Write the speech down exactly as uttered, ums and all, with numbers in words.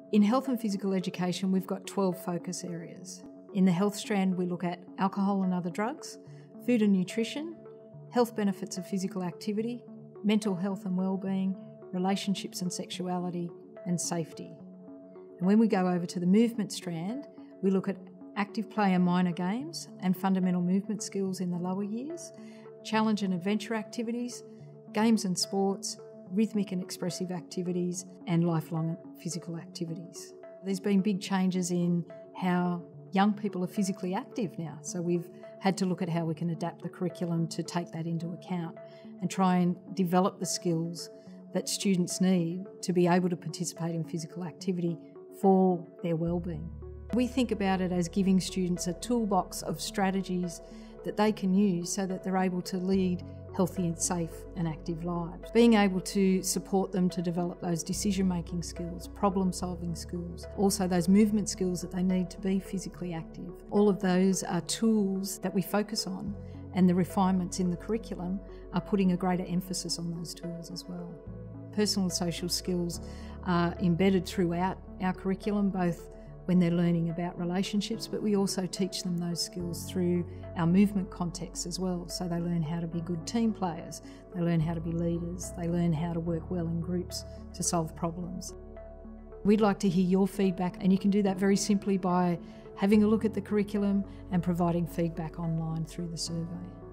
In health and physical education, we've got twelve focus areas. In the health strand, we look at alcohol and other drugs, food and nutrition, health benefits of physical activity, mental health and wellbeing, relationships and sexuality, and safety. And when we go over to the movement strand, we look at active play and minor games and fundamental movement skills in the lower years, challenge and adventure activities, games and sports, rhythmic and expressive activities, and lifelong physical activities. There's been big changes in how young people are physically active now, so we've had to look at how we can adapt the curriculum to take that into account and try and develop the skills that students need to be able to participate in physical activity for their wellbeing. We think about it as giving students a toolbox of strategies that they can use so that they're able to lead healthy and safe and active lives. Being able to support them to develop those decision-making skills, problem-solving skills, also those movement skills that they need to be physically active. All of those are tools that we focus on, and the refinements in the curriculum are putting a greater emphasis on those tools as well. Personal and social skills are embedded throughout our curriculum, both when they're learning about relationships, but we also teach them those skills through our movement context as well. So they learn how to be good team players, they learn how to be leaders, they learn how to work well in groups to solve problems. We'd like to hear your feedback, and you can do that very simply by having a look at the curriculum and providing feedback online through the survey.